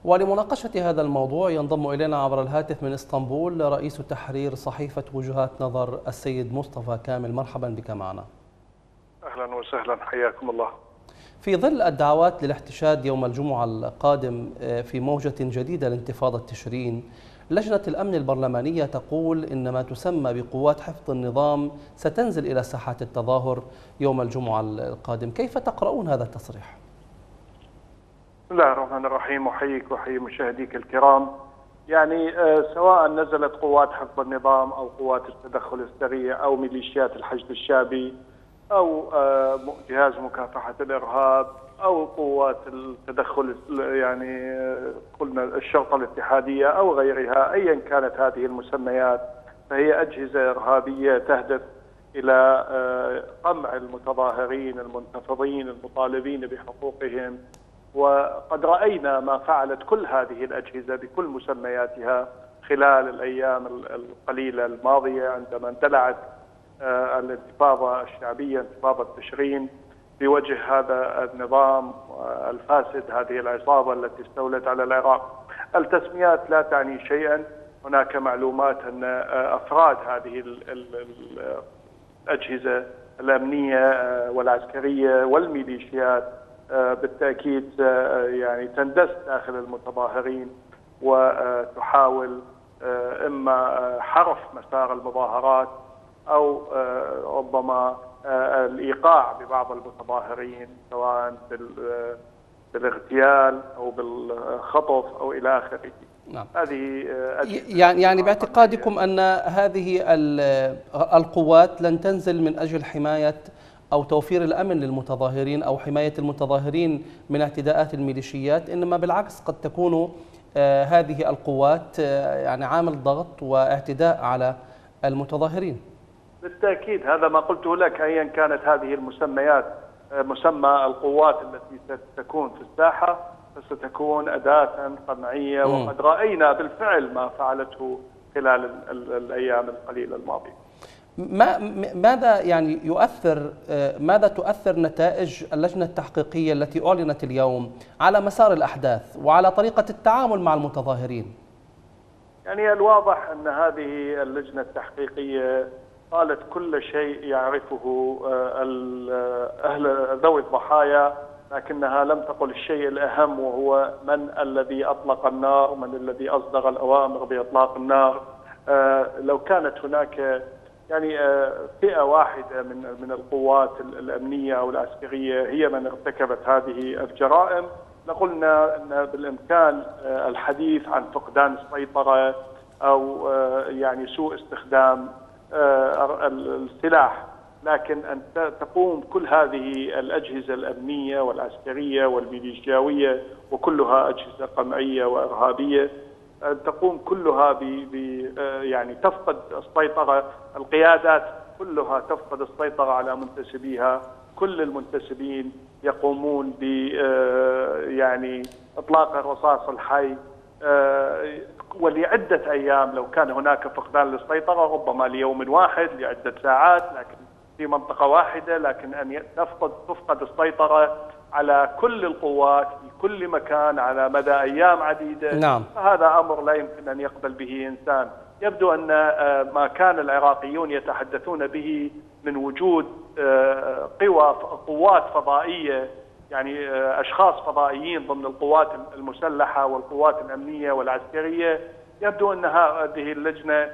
ولمناقشة هذا الموضوع ينضم إلينا عبر الهاتف من إسطنبول رئيس تحرير صحيفة وجهات نظر السيد مصطفى كامل. مرحبا بك معنا. أهلا وسهلا، حياكم الله. في ظل الدعوات للاحتشاد يوم الجمعة القادم في موجة جديدة لانتفاضة تشرين، لجنة الأمن البرلمانية تقول إن ما تسمى بقوات حفظ النظام ستنزل إلى ساحات التظاهر يوم الجمعة القادم. كيف تقرؤون هذا التصريح؟ بسم الله الرحمن الرحيم، أحييك وأحيي مشاهديك الكرام. سواء نزلت قوات حفظ النظام أو قوات التدخل السريع أو ميليشيات الحشد الشعبي أو جهاز مكافحة الإرهاب أو قوات التدخل قلنا الشرطة الاتحادية أو غيرها، أيا كانت هذه المسميات، فهي أجهزة إرهابية تهدف إلى قمع المتظاهرين المنتفضين المطالبين بحقوقهم. وقد رأينا ما فعلت كل هذه الأجهزة بكل مسمياتها خلال الأيام القليلة الماضية عندما اندلعت الانتفاضة الشعبية، انتفاضة تشرين، بوجه هذا النظام الفاسد، هذه العصابة التي استولت على العراق. التسميات لا تعني شيئا، هناك معلومات أن أفراد هذه الأجهزة الأمنية والعسكرية والميليشيات بالتأكيد تندس داخل المتظاهرين وتحاول إما حرف مسار المظاهرات أو ربما الإيقاع ببعض المتظاهرين سواء بالاغتيال أو بالخطف أو إلى آخره. نعم. هذه يعني باعتقادكم أن هذه القوات لن تنزل من أجل حماية أو توفير الأمن للمتظاهرين أو حماية المتظاهرين من اعتداءات الميليشيات، إنما بالعكس قد تكون هذه القوات عامل ضغط واعتداء على المتظاهرين؟ بالتأكيد هذا ما قلته لك، أيا كانت هذه المسميات، مسمى القوات التي ستكون في الساحة فستكون أداة قمعية، وقد رأينا بالفعل ما فعلته خلال الأيام القليلة الماضية. ماذا تؤثر نتائج اللجنة التحقيقية التي أعلنت اليوم على مسار الأحداث وعلى طريقة التعامل مع المتظاهرين؟ الواضح أن هذه اللجنة التحقيقية قالت كل شيء يعرفه ذوي الضحايا، لكنها لم تقل الشيء الأهم، وهو من الذي أطلق النار ومن الذي أصدر الأوامر بإطلاق النار. لو كانت هناك فئة واحدة من القوات الأمنية أو العسكرية هي من ارتكبت هذه الجرائم لقلنا أن بالإمكان الحديث عن فقدان السيطرة أو سوء استخدام السلاح. لكن أن تقوم كل هذه الأجهزة الأمنية والعسكرية والميليشياوية وكلها أجهزة قمعية وإرهابية، تقوم كلها تفقد السيطرة، القيادات كلها تفقد السيطرة على منتسبيها، كل المنتسبين يقومون ب إطلاق الرصاص الحي ولعدة أيام. لو كان هناك فقدان للسيطرة ربما ليوم واحد لعدة ساعات، لكن في منطقة واحدة، لكن أن تفقد السيطرة على كل القوات في كل مكان على مدى أيام عديدة. نعم. فهذا أمر لا يمكن أن يقبل به إنسان. يبدو أن ما كان العراقيون يتحدثون به من وجود قوات فضائية، أشخاص فضائيين ضمن القوات المسلحة والقوات الأمنية والعسكرية، يبدو أن هذه اللجنة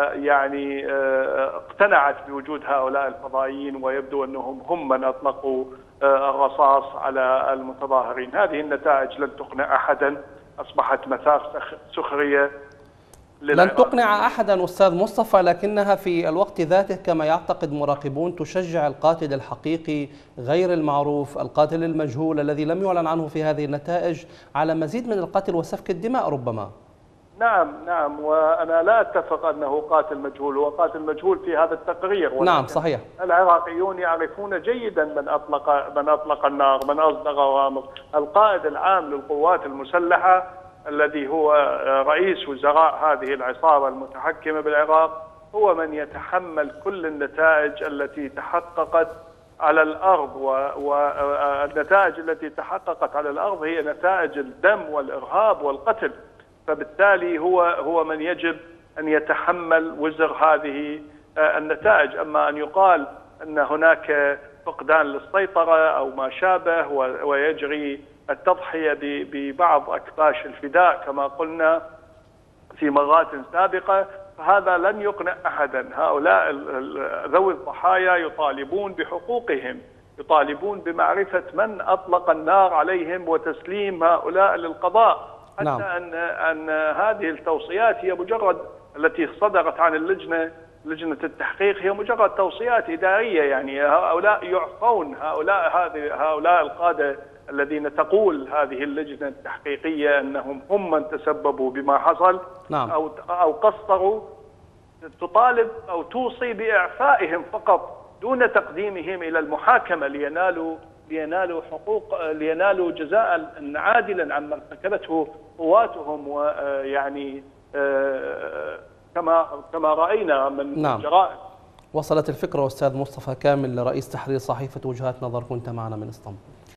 اقتنعت بوجود هؤلاء الفضائيين، ويبدو أنهم هم من أطلقوا الرصاص على المتظاهرين. هذه النتائج لن تقنع أحدا، أصبحت مثاف سخرية لن تقنع أحدا أستاذ مصطفى، لكنها في الوقت ذاته كما يعتقد مراقبون تشجع القاتل الحقيقي غير المعروف، القاتل المجهول الذي لم يعلن عنه في هذه النتائج، على مزيد من القتل وسفك الدماء ربما. نعم، وأنا لا أتفق أنه قاتل مجهول، هو قاتل مجهول في هذا التقرير. نعم صحيح. العراقيون يعرفون جيدا من أطلق النار، من أصدر أوامر. القائد العام للقوات المسلحة الذي هو رئيس وزراء هذه العصابة المتحكمة بالعراق هو من يتحمل كل النتائج التي تحققت على الأرض، والنتائج التي تحققت على الأرض هي نتائج الدم والإرهاب والقتل. فبالتالي هو من يجب أن يتحمل وزر هذه النتائج. أما أن يقال أن هناك فقدان للسيطرة أو ما شابه ويجري التضحية ببعض أكباش الفداء كما قلنا في مرات سابقة، فهذا لن يقنع أحدا. هؤلاء ذوي الضحايا يطالبون بحقوقهم، يطالبون بمعرفة من أطلق النار عليهم وتسليم هؤلاء للقضاء. حتى نعم. أن هذه التوصيات هي مجرد التي صدرت عن لجنة التحقيق هي مجرد توصيات إدارية، يعني هؤلاء يعفون، هؤلاء القادة الذين تقول هذه اللجنة التحقيقية أنهم هم من تسببوا بما حصل. نعم. أو قصروا، تطالب أو توصي بإعفائهم فقط دون تقديمهم إلى المحاكمة لينالوا حقوق، لينالوا جزاء عادلا عما ارتكبته قواتهم، ويعني كما رأينا من نعم. جرائم. وصلت الفكرة. أستاذ مصطفى كامل، رئيس تحرير صحيفة وجهات نظر، كنت معنا من اسطنبول.